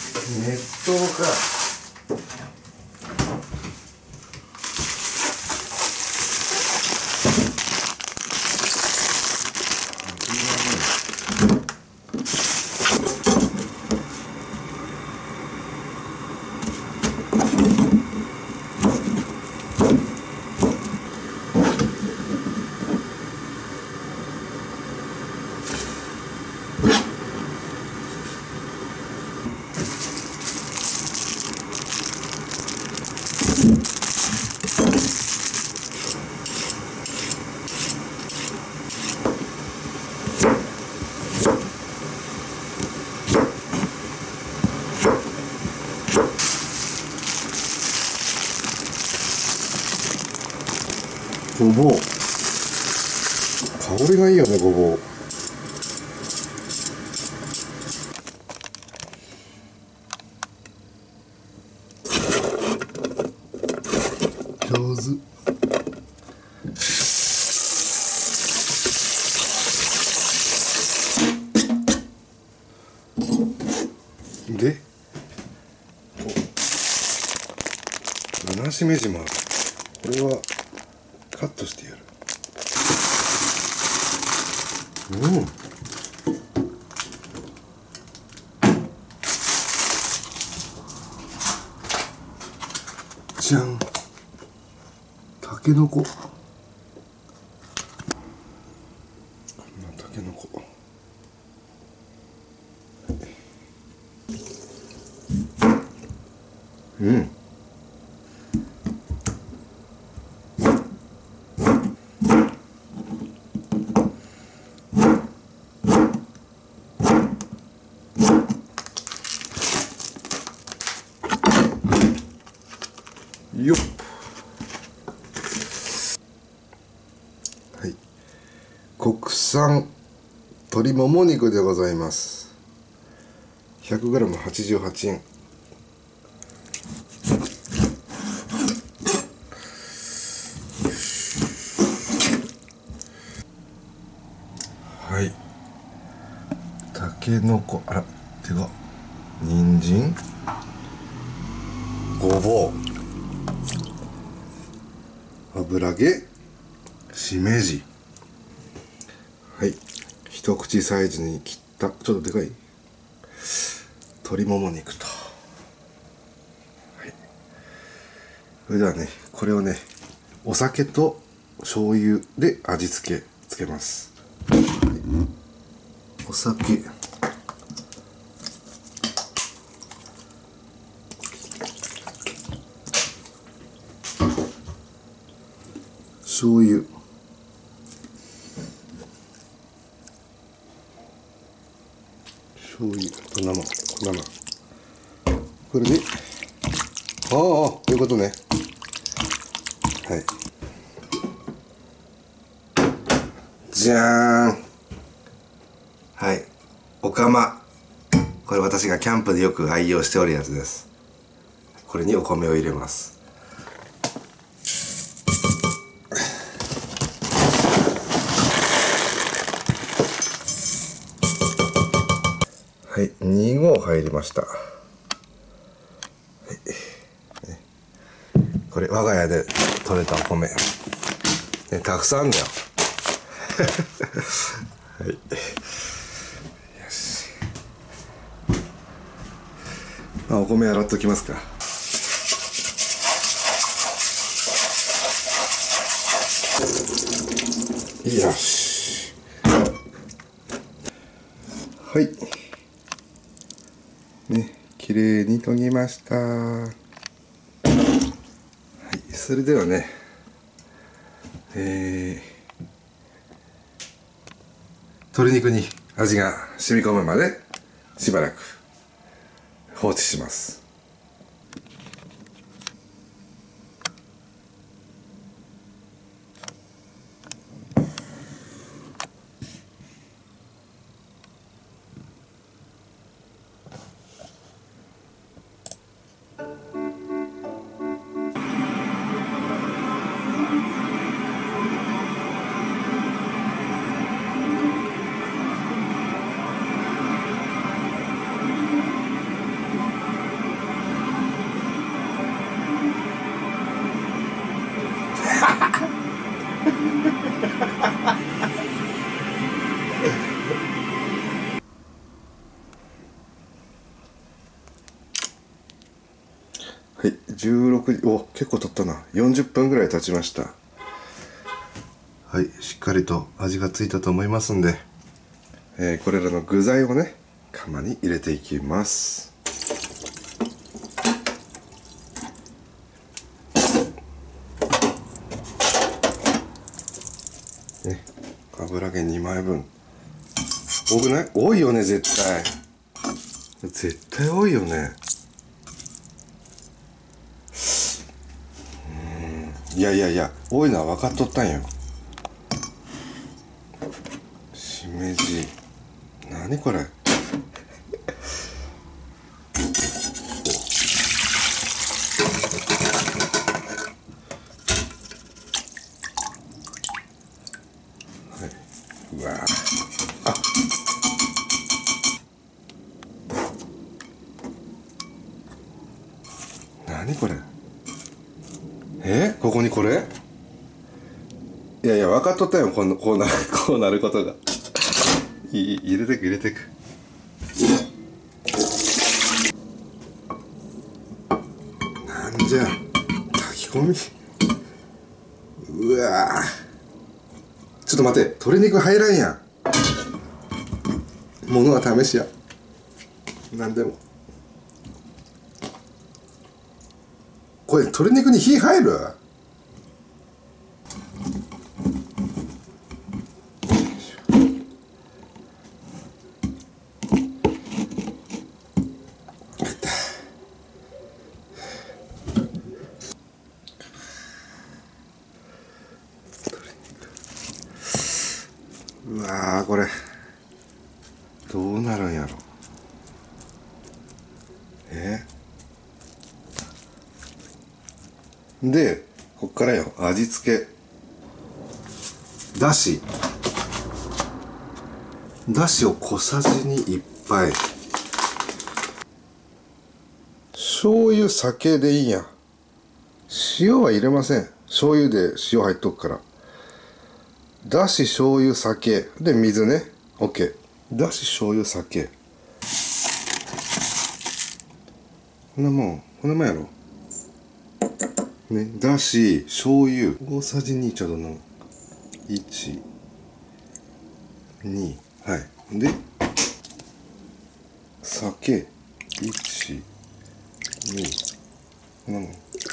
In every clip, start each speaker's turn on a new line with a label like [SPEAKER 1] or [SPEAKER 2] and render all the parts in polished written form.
[SPEAKER 1] 熱湯か。ごぼう、香りがいいよね、ごぼう。上手。で、ぶなしめじもある。これはカットしてやる。じゃん。たけのこ。こんなたけのこ。よっ。はい、国産鶏もも肉でございます。 100g88 円。はい、たけのこ、あら手が、人参、ごぼう、油揚げ、しめじ。はい、一口サイズに切った、ちょっとでかい鶏もも肉と、はい、それではね、これをね、お酒と醤油で味付けつけます。はい、お酒、醤油、醤油、粉。これで、こういうことね。はい。じゃーん。はい。お釜。これ私がキャンプでよく愛用しておるやつです。これにお米を入れます。はい、2合入りました。はい、これ我が家で採れたお米、ね、たくさんあんだよ。はい、よし。まあ、お米洗っときますか。よし。はい。ね、綺麗に研ぎました。はい、それではね、鶏肉に味が染み込むまでしばらく放置します。 はい、16時、お、結構経ったな。40分ぐらい経ちました。はい、しっかりと味がついたと思いますんで、これらの具材をね、釜に入れていきます。ね、油揚げ2枚分。多くない？多いよね、絶対。絶対多いよね。いやいやいや、多いのは分かっとったんよ。しめじ。何これ。うわあ、何これ。ここにこれ。いやいや、分かっとったよ、こうなることが。入れてく入れてく。なんじゃ炊き込み。うわー、ちょっと待って、鶏肉入らんやん。ものは試しや。なんでもこれ鶏肉に火入る？うわー、これどうなるんやろ。で、こっからよ、味付け。だしを小さじに1杯。醤油、酒でいいやん。塩は入れません。醤油で塩入っとくから。だし、醤油、酒で水ね。 OK。 だし、醤油、酒。こんなもんやろね。だし、醤油大さじ2、ちょうどの1、2、はい。で酒1、2、こんなもんで、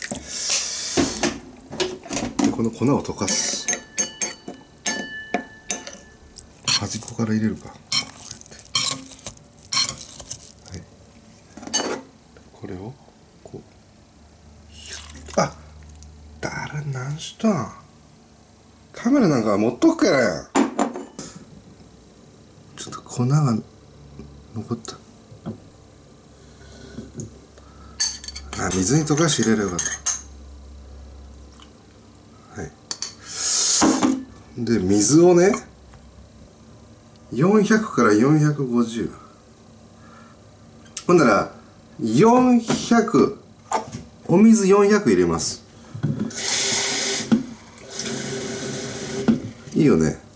[SPEAKER 1] この粉を溶かす。端っこから入れるか。はい、これをこう、あ、だらなんしたん。カメラなんか持っとくからやん。ちょっと粉が残った。あ、水に溶かして入れればよかった。はい。で、水をね、400から450。ほんなら、400、お水400入れます。いいよね。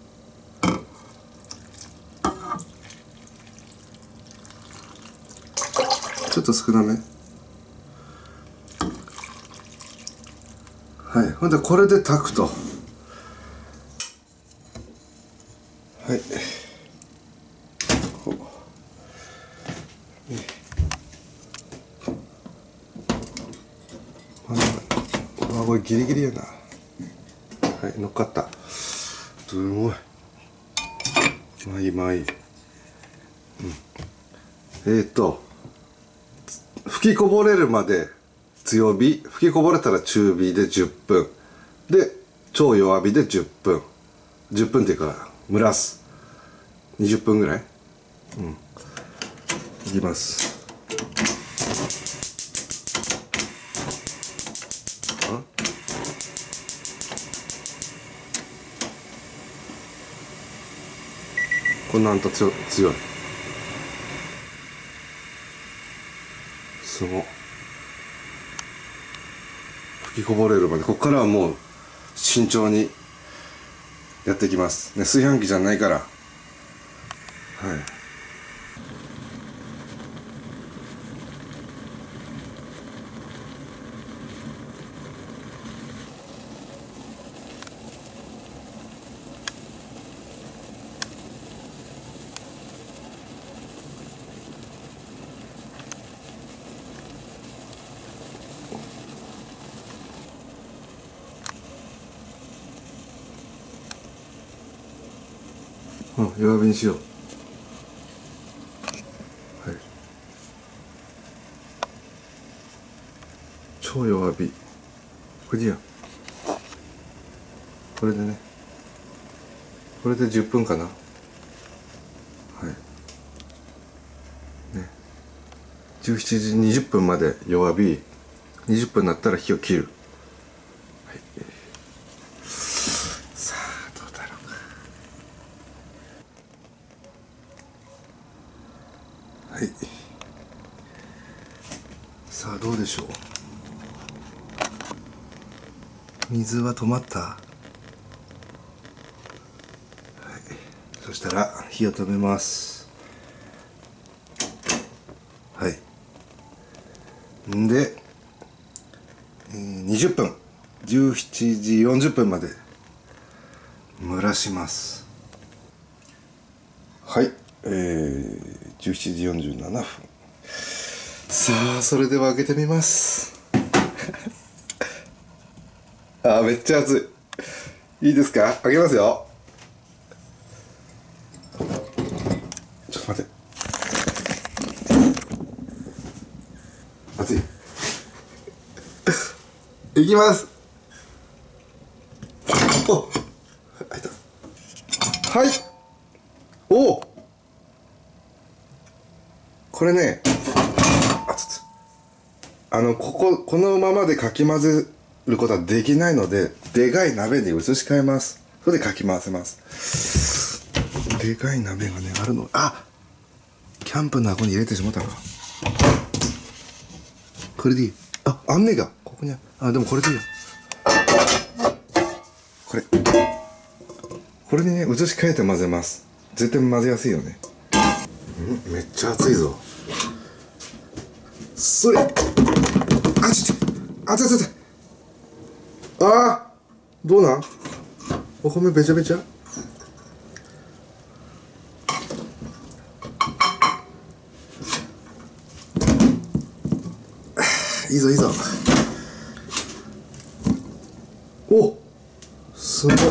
[SPEAKER 1] ちょっと少なめ。はい。ほんで、これで炊くと。はい。これギリギリやな。はい、乗っかった。すごい。まい。吹きこぼれるまで強火、吹きこぼれたら中火で10分。で、超弱火で10分。10分っていうか、蒸らす。20分ぐらい。いきます。こんなんと強い。すごい。吹きこぼれるまで、ここからはもう慎重にやっていきますね。炊飯器じゃないから。はい。 うん、弱火にしよう。はい、超弱火。これでいいや。これでね、これで10分かな。はいね、17時20分まで弱火。20分になったら火を切る。はい、さあどうだろうか。はい、さあどうでしょう。水は止まった。はい、そしたら火を止めます。はい。んで、20分、17時40分まで蒸らします。はい、17時47分。さあそれでは開けてみます。あーめっちゃ熱い。いいですか、開けますよ。ちょっと待って、熱い。いきます。お、開いた。はい。おお、これね、このままでかき混ぜることはできないので、でかい鍋に移し替えます。それでかき回せます。でかい鍋がねあるの。あ、キャンプの箱に入れてしまったか。これでいい。あ、あんねがここにあ、でもこれでいいや。これにね移し替えて混ぜます。絶対混ぜやすいよね。めっちゃ熱いぞ。それ、あちち、熱い熱い熱い。あー、どうなん、お米べちゃべちゃ。いいぞいいぞ。お、すごい。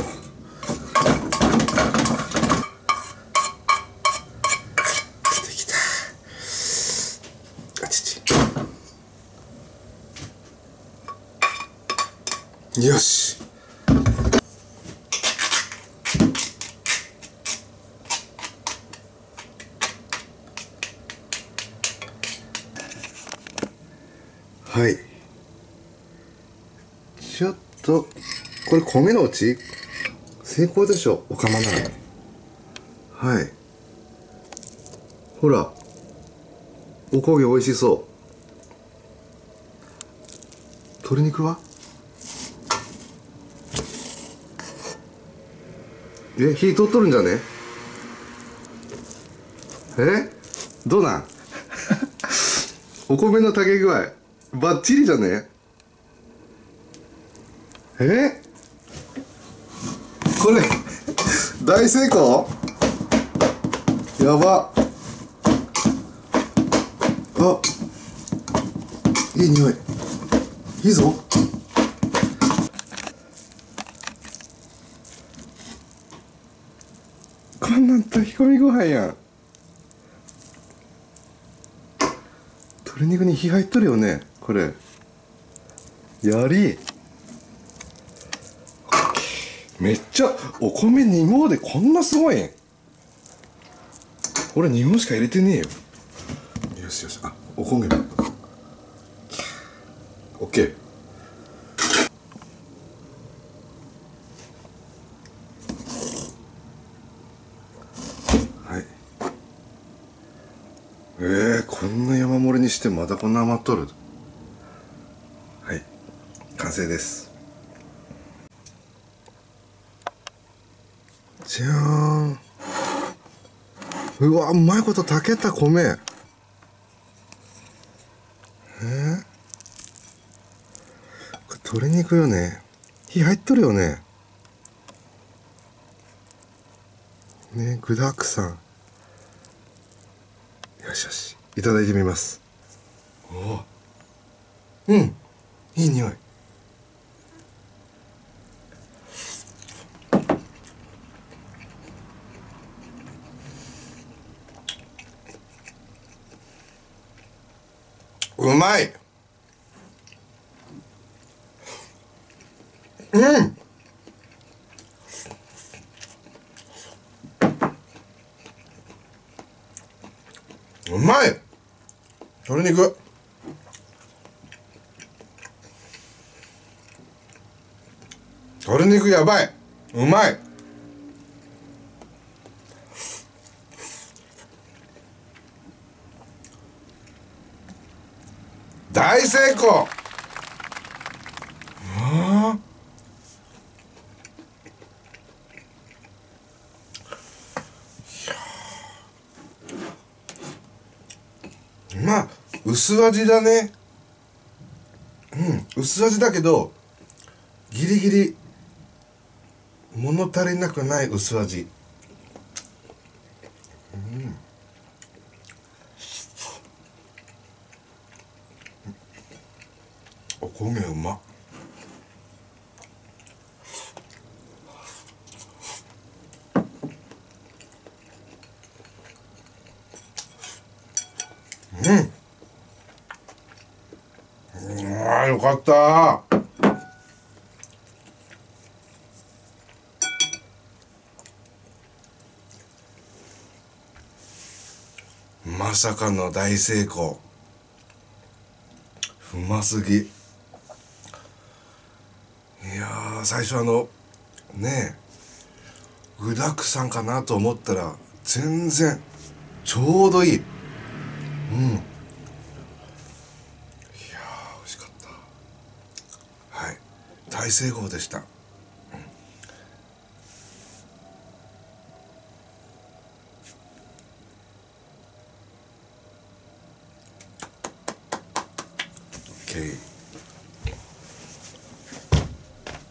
[SPEAKER 1] できた。あちち。よし。はい。ちょっとこれ米のうち成功でしょ、お釜なら。はい。ほら、おこげ美味しそう。鶏肉は火通っとるんじゃね。どうなん。お米の炊け具合バッチリじゃね。これ大成功。やば。あ、いい匂い。いいぞ。こんなん炊き込みご飯やん。鶏肉に火入っとるよねこれ。やり。めっちゃお米2合でこんなすごいん。俺2合しか入れてねえよ。よしよし。あ、おこげもオッケー。はい。こんな山盛りにしてまだこんな余っとる。はい、完成です。じゃーん。うわ、うまいこと炊けた米。これ鶏肉よね。火入っとるよね。ね、具だくさん。よしよし、いただいてみます。おお、うん、いい匂い。 うまい。うん。うまい。鶏肉。鶏肉やばい。うまい。大成功。まあ薄味だね。薄味だけどギリギリ物足りなくない薄味。お米うまっ。あーよかった。まさかの大成功。うますぎ。いやー、最初ねえ具だくさんかなと思ったら全然ちょうどいい。いやー美味しかった。はい、大成功でした。